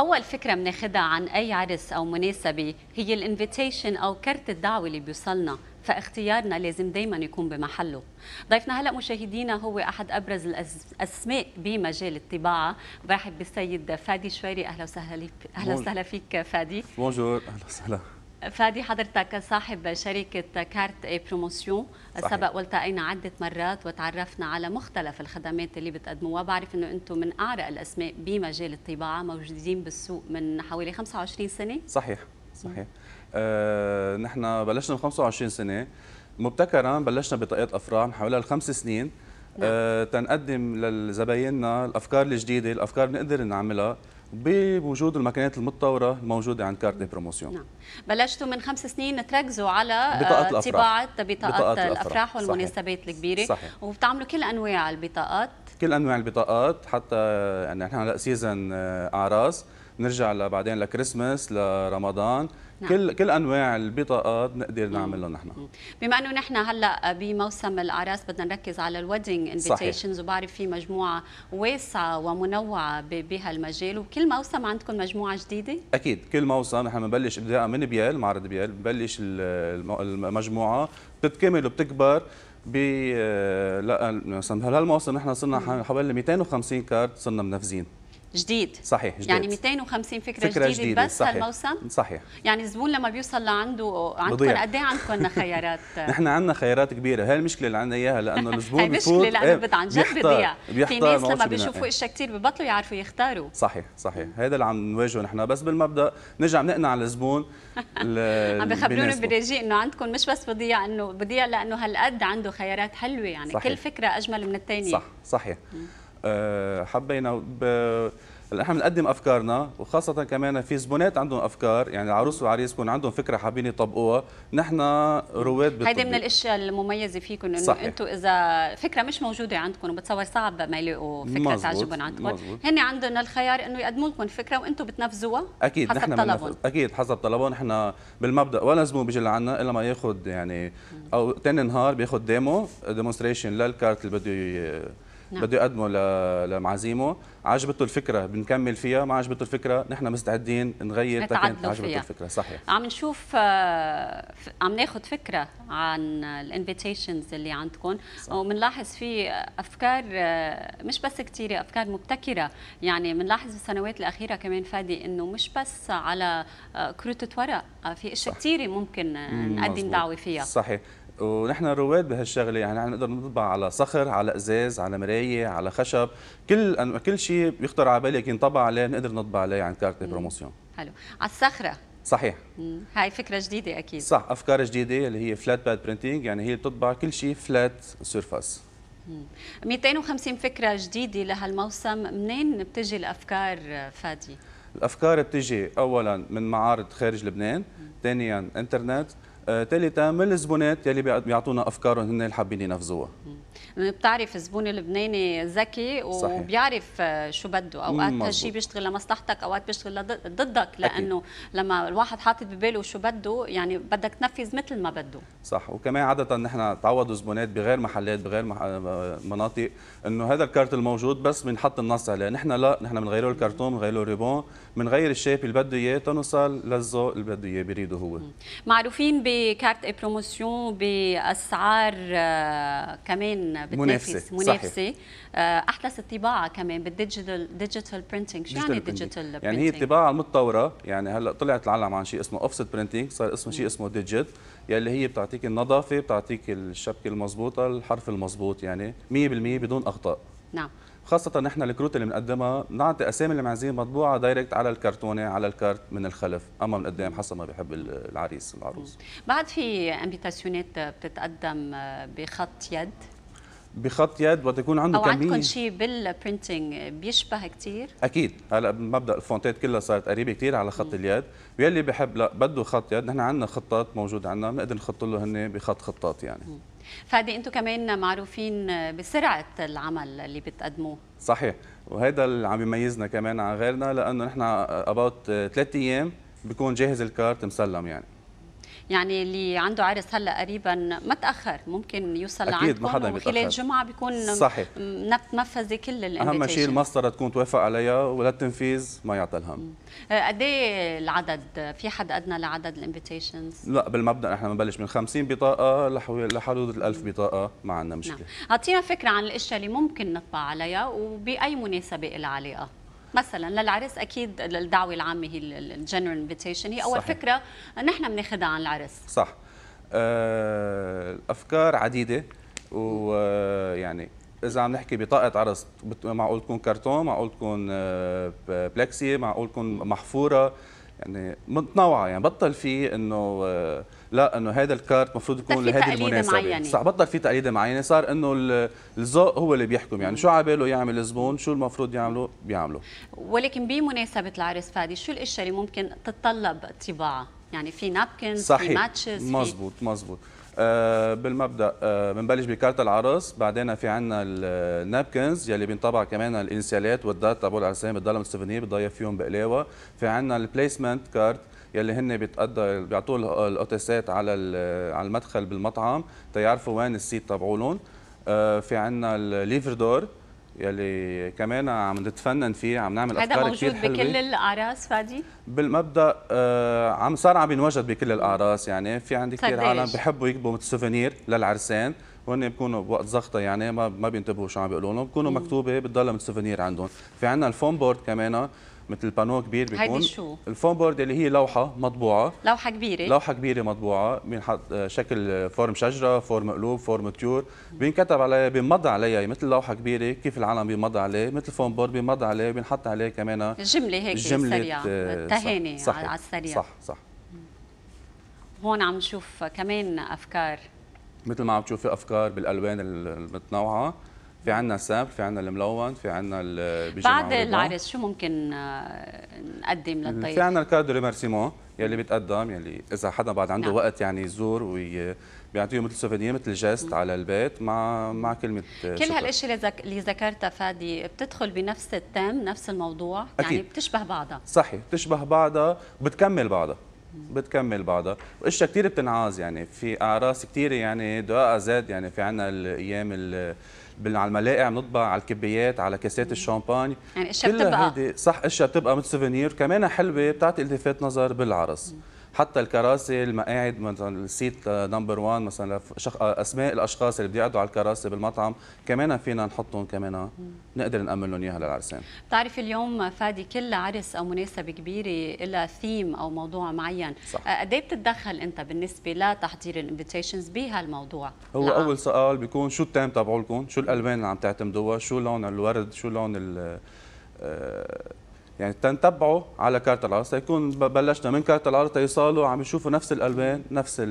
أول فكرة بناخدها عن أي عرس أو مناسبة هي الانفيتيشن أو كرت الدعوة اللي بيوصلنا، فاختيارنا لازم دايما يكون بمحله. ضيفنا هلا مشاهدينا هو أحد أبرز الأسماء بمجال الطباعة. برحب بالسيد فادي شويري. أهلا وسهلا أهلا وسهلا فيك فادي. بونجور، أهلا وسهلا. فادي، حضرتك صاحب شركة كارت اي بروموسيون، سبق والتقينا عدة مرات وتعرفنا على مختلف الخدمات اللي بتقدموها. بعرف انه انتم من اعرق الاسماء بمجال الطباعة، موجودين بالسوق من حوالي 25 سنة. صحيح. نحن بلشنا من 25 سنة مبتكرا. بلشنا بطاقات افراح من حوالي 5 سنين. تنقدم لزبايننا الافكار الجديدة، الافكار نقدر نعملها بوجود الماكينات المتطورة الموجودة عند كارت بروموسيون. نعم. بلشتوا من 5 سنين تركزوا على طباعة بطاقات الافراح والمناسبات الكبيرة. صحيح. وبتعملوا كل انواع البطاقات. كل انواع البطاقات، حتى يعني نحن هلا سيزن اعراس، نرجع بعدين لكريسماس، لرمضان. نعم. كل انواع البطاقات بنقدر نعملها نحن. بما انه نحن هلا بموسم الاعراس بدنا نركز على الويدنج انفيتيشنز، وبعرف في مجموعه واسعه ومنوعه بهالمجال، وكل موسم عندكم مجموعه جديده؟ اكيد، كل موسم نحن بنبلش ابتداء من بيال، معرض بيال، بنبلش المجموعه بتتكمل وبتكبر. مثلا بهالموسم نحن صرنا حوالي 250 كارت صرنا منفذين جديد. صحيح، جديد. يعني 250 فكرة جديدة بس صحيح. هالموسم؟ صحيح. يعني الزبون لما بيوصل لعنده عندكم قد ايه عندكم خيارات؟ نحن عندنا خيارات كبيرة، هي المشكلة اللي عندنا اياها، لأنه الزبون بفوت مشكلة لأنه عن جد بضيع. في ناس لما بيشوفوا اشياء كثير ببطلوا يعرفوا يختاروا. صحيح. هذا اللي عم نواجهه نحن، بس بالمبدأ نرجع بنقنع الزبون. عم بخبروني بالرجي انه عندكم مش بس بضيع، انه بضيع لأنه هالقد عنده خيارات حلوة، يعني صحيح. كل فكرة أجمل من الثانية. صحيح. حبينا نحن بنقدم افكارنا، وخاصه كمان في زبونات عندهم افكار، يعني العروس والعريس يكون عندهم فكره حابين يطبقوها، نحن رواد بالتطبيق. هيدي من الاشياء المميزه فيكم، انه انتم اذا فكره مش موجوده عندكم، وبتصور صعب ما يلاقوا فكره تعجبهم عندكم، هن عندهم الخيار انه يقدموا لكم فكره وانتم بتنفذوها. اكيد حسب طلبهم. اكيد حسب طلبهم. نحن بالمبدا ولا زبون بيجي لعنا الا ما ياخذ يعني او ثاني نهار بياخذ ديمونستريشن للكارت اللي بده نعم. بده يقدمه لمعازيمه. عجبته الفكره بنكمل فيها، ما عجبته الفكره نحن مستعدين نغير تكن عجبته الفكره. صحيح. عم نشوف عم ناخذ فكره عن الانفيتيشنز اللي عندكم، وبنلاحظ في افكار مش بس كثيره، افكار مبتكره. يعني بنلاحظ بالسنوات الاخيره كمان فادي انه مش بس على كروتة ورق، في اشياء كثيره ممكن نقدم دعوه فيها. صحيح. ونحن رواد بهالشغله، يعني نحن نقدر نطبع على صخر، على ازاز، على مرايه، على خشب، كل شيء بيخطر على بالك ينطبع عليه نقدر نطبع عليه عن كارت بروموسيون. حلو. على الصخره. صحيح. هاي فكره جديده اكيد. صح، افكار جديده اللي هي فلات باد برينتينج، يعني هي بتطبع كل شيء فلات سيرفاس. 250 فكره جديده لهالموسم، منين بتجي الافكار فادي؟ الافكار بتجي اولا من معارض خارج لبنان، ثانيا انترنت، ثالثا من الزبونات يلي بيعطونا افكارهم هن اللي حابين ينفذوها. بتعرف الزبون اللبناني ذكي وبيعرف شو بده، اوقات هالشيء بيشتغل لمصلحتك، اوقات بيشتغل ضدك، لانه أكيد. لما الواحد حاطط بباله شو بده يعني بدك تنفذ مثل ما بده. صح. وكمان عاده نحن تعودوا زبونات بغير محلات بغير مناطق انه هذا الكارت الموجود بس بنحط النص عليه، نحن لا، نحن بنغير له الكرتون، بنغير له الريبون، بنغير الشيب اللي بده اياه تنوصل للذوق اللي بده اياه بيريده هو. معروفين بكارت اي بروموسيون باسعار كمان منافسه. احدث الطباعه كمان بالديجيتال برينتينج. شو يعني ديجيتال برينتينج؟ يعني هي الطباعه المتطوره، يعني هلا طلعت العالم عن شيء اسمه اوفست برينتينج، صار اسمه شيء اسمه ديجيت، يلي هي بتعطيك النظافه، بتعطيك الشبكه المضبوطه، الحرف المضبوط، يعني 100% بدون اخطاء. نعم. خاصة نحن الكروت اللي بنقدمها بنعطي اسامي المعازيم مطبوعة دايركت على الكرتونة على الكارت من الخلف، اما من قدام حسب ما بيحب العريس والعروس. بعد في انفيتاسيونات بتتقدم بخط يد؟ بخط يد وقت يكون عنده كمية، او عندكم شيء بالبرينتينج بيشبه كثير؟ اكيد. هلا بمبدا الفونتات كلها صارت قريبه كثير على خط اليد، ويلي بحب لا بده خط يد، نحن عندنا خطات موجوده عندنا بنقدر نخط له هن بخط خطات يعني. فادي، انتم كمان معروفين بسرعه العمل اللي بتقدموه. صحيح، وهذا اللي عم يميزنا كمان عن غيرنا، لانه نحن اباوت 3 ايام بيكون جاهز الكارت مسلم. يعني اللي عنده عرس هلا قريبا ما تاخر، ممكن يوصل اكيد ما حدا لعندكم وخلال بيتاخر. الجمعه بيكون صحيح. منفذه كل الانفيتيشن. اهم شيء المسطره تكون توافق عليها وللتنفيذ ما يعطى الهم. قد ايه العدد؟ في حد ادنى لعدد الانفيتيشنز؟ لا بالمبدا نحن بنبلش من 50 بطاقه لحدود ال 1000 بطاقه، ما عندنا مشكله. نعم. اعطينا فكره عن الاشياء اللي ممكن نطبع عليها وباي مناسبه لها علاقه. مثلا للعرس اكيد الدعوه العامه هي الجنرال انفيتيشن، هي اول صحيح. فكره نحن بناخذها عن العرس. صح. الافكار عديده، ويعني اذا عم نحكي بطاقه عرس معقول تكون كرتون، معقول تكون بلكسي، معقول تكون محفوره، يعني متنوعه. يعني بطل في انه لا انه هذا الكارت المفروض يكون لهذه المناسبه. صح، بطل في تقليده معينه، صار انه الذوق هو اللي بيحكم. يعني شو عباله يعمل الزبون، شو المفروض يعمله بيعمله. ولكن بمناسبه العرس فادي، شو الاشياء اللي ممكن تتطلب طباعه؟ يعني في نابكنز، في ماتشز، مزبوط مزبوط. بالمبدا بنبلش بكارت العرس، بعدين في عندنا النابكنز يلي بينطبع كمان الانسيالات والدات تبع العرسان بتضلها مستفيدين، بتضيف فيهم بقلاوه. في عندنا البليسمنت كارت يلي هن بيعطوا الاوتيسات على المدخل بالمطعم تيعرفوا وين السيت تبعولهم. في عندنا الليفر دور يلي كمان عم نتفنن فيه، عم نعمل افكار كثير حلوه. هذا موجود بكل الاعراس فادي؟ بالمبدا عم بينوجد بكل الاعراس. يعني في عندي كثير عالم بحبوا يكتبوا سوفينير للعرسان، وهن بيكونوا بوقت زغطه يعني ما بينتبهوا شو عم بيقولوا لهم، بيكونوا مكتوبه بتضلها سوفينير عندهم. في عندنا الفون بورد كمان، مثل بانو كبير بيكون. هيدي شو؟ الفون بورد اللي هي لوحه مطبوعه، لوحه كبيره مطبوعه، بينحط شكل فورم شجره، فورم قلوب، فورم طيور، بينكتب عليها، بينمضى عليها مثل لوحه كبيره كيف العالم بينمضى عليه، مثل فون بورد بينمضى عليه، بينحط عليه كمان جمله هيك سريعه، التهاني على السريع. صح صح. هون عم نشوف كمان افكار، مثل ما عم تشوفي افكار بالالوان المتنوعه. في عندنا السامبل، في عندنا الملون، في عندنا بيجي بعد العرس شو ممكن نقدم للضيف؟ في عندنا الكارد دو ريمارسيمون يلي بيتقدم، يلي اذا حدا بعد عنده وقت يعني يزور بيعطيه مثل سوفينير، مثل جيست على البيت مع كلمه كل هالاشياء اللي ذكرتها فادي بتدخل بنفس التيم، نفس الموضوع. أكيد. يعني بتشبه بعضها. صحيح، بتشبه بعضها وبتكمل بعضها. واشياء كثير بتنعاز. يعني في اعراس كثيره يعني دقائق زاد. يعني في عندنا الايام على الملاقع بنطبع على الكبيات، على كاسات الشامباني، يعني اشياء بتبقى صح، اشياء بتبقى مثل سوفينير كمان حلوه، بتعطي التفات نظر بالعرس. حتى الكراسي، المقاعد، مثلا السيت نمبر 1 مثلا اسماء الاشخاص اللي بده يقعدوا على الكراسي بالمطعم كمان فينا نحطهم، كمان نقدر نامن لهم اياها للعرسان. بتعرفي اليوم فادي كل عرس او مناسبه كبيره لها ثيم او موضوع معين. قد ايه بتتدخل انت بالنسبه لتحضير الانفيتيشنز بهالموضوع؟ هو اول سؤال بيكون شو التيم تبعولكم، شو الالوان اللي عم تعتمدوها، شو لون الورد، شو لون يعني تنتبعوا على كارت العرس. يكون بلشنا من كارت العرس تيصالوا عم يشوفوا نفس الالوان،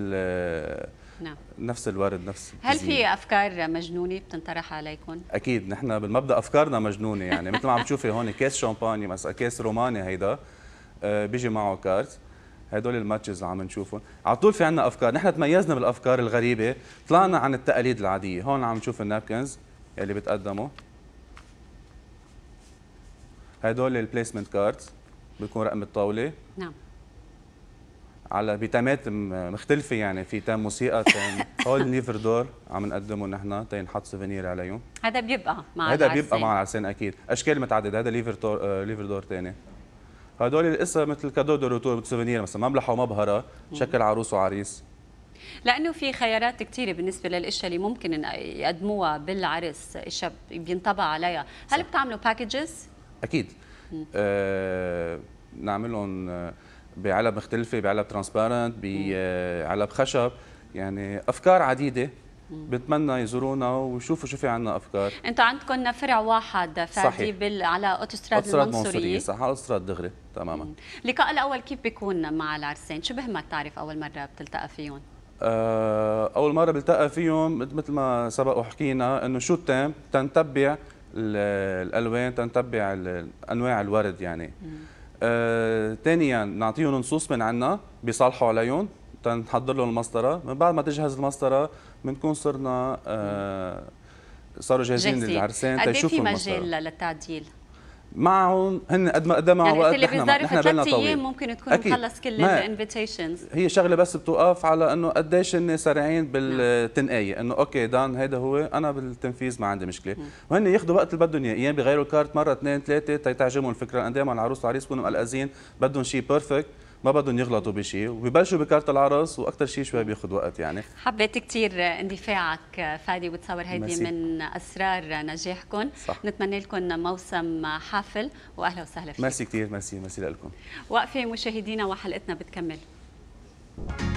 نفس الورد، نفس هل في افكار مجنونه بتنطرح عليكم؟ اكيد نحن بالمبدا افكارنا مجنونه. يعني مثل ما عم تشوفي هون كاس شامباني مثلا، كاس روماني هيدا بيجي معه كارت. هدول الماتشز اللي عم نشوفهم على طول في عندنا افكار. نحن تميزنا بالافكار الغريبه، طلعنا عن التقاليد العاديه. هون عم نشوف النابكنز اللي بتقدموا، هدول البليسمنت كاردز بيكون رقم الطاوله. نعم. على بتامات مختلفه، يعني في تام موسيقى، تام هول الليفر دور عم نقدمه نحن تنحط سوفينير عليهم. هذا بيبقى مع العرسان. هذا بيبقى مع العرسان اكيد. اشكال متعدده. هذا ليفر دور ثاني. هدول القصه مثل كادو دو روتور سوفينير، مثلا مملحه ومبهره شكل عروس وعريس. لانه في خيارات كثيره بالنسبه للاشياء اللي ممكن يقدموها بالعرس، اشياء بينطبع عليها. هل بتعملوا باكجز؟ اكيد. نعملهم بعلب مختلفه، بعلب ترانسبارنت، بعلب خشب، يعني افكار عديده. بتمنى يزورونا ويشوفوا شو في عندنا افكار. انتم عندكم فرع واحد فادي على اوتوستراد المنصوريه. صح، على اوتوستراد دغري تماما. اللقاء الاول كيف بيكون مع العرسان؟ شو بهمك تعرف اول مره بتلتقى فيهم؟ اول مره بلتقى فيهم مثل ما سبق وحكينا انه شو التيم، تنتبع الالوان، تنتبع انواع الورد يعني. ثانيا نعطيهم نصوص من عنا بيصالحوا عليهم، تنحضر لهم المسطره. من بعد ما تجهز المسطره بنكون صاروا جاهزين للعرسان تيشوفوا المسطره. قد ايه في مجال للتعديل؟ معهم هن قد ما يعني وقت اللي بيظهر في 3 طويل. ايام ممكن تكون مخلص كل الانفيتيشنز. هي شغله بس بتوقف على انه قديش هن سريعين بالتنقايه، انه اوكي دان هيدا هو، انا بالتنفيذ ما عندي مشكله. وهن ياخذوا وقت اللي بدهم اياه، ايام بيغيروا الكارت مره اثنين ثلاثه تيتعجبهم الفكره، لان دائما العروس والعريس بيكونوا مقلقزين، بدهم شيء بيرفكت، ما بدهم يغلطوا بشيء، وبيبلشوا بكارت العرس، واكثر شيء شوي بياخذ وقت يعني. حبيت كثير اندفاعك فادي، وبتصور هيدي من اسرار نجاحكم. صح. نتمنى لكم موسم حافل، واهلا وسهلا فيكم. ميرسي كثير، ميرسي لكم. وقفه مشاهدينا وحلقتنا بتكمل.